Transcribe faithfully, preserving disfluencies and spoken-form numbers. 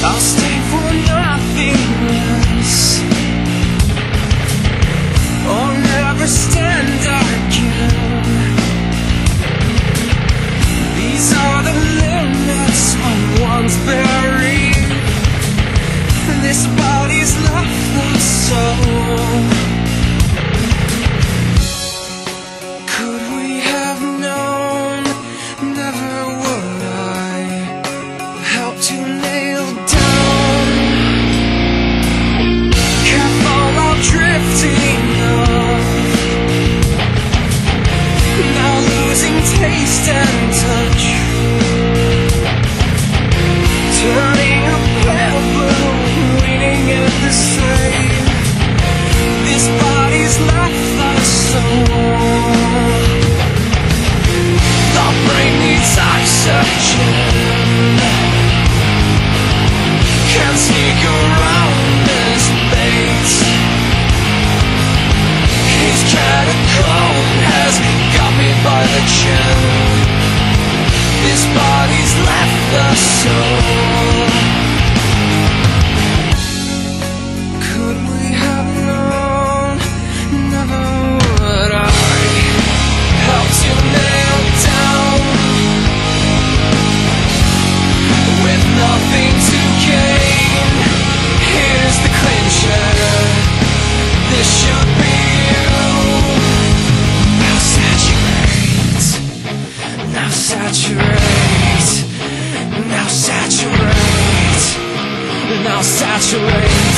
I'll stay for nothing less, or never stand again. These are the limits of one's buried. This body's left the soul. Could we have known? Never would I help to nail down. Careful of drifting off, now losing taste and touch, turning a pale blue, waiting in the same. This body's left the soul. The brain needs oxygen, can't sneak around this bait. His catacomb has got me by the chin. This body's left the soul. Could we have known? Never would I help to nail down. With nothing to gain, here's the clincher. This should be you. Now saturate, now saturate, now saturate, now saturate.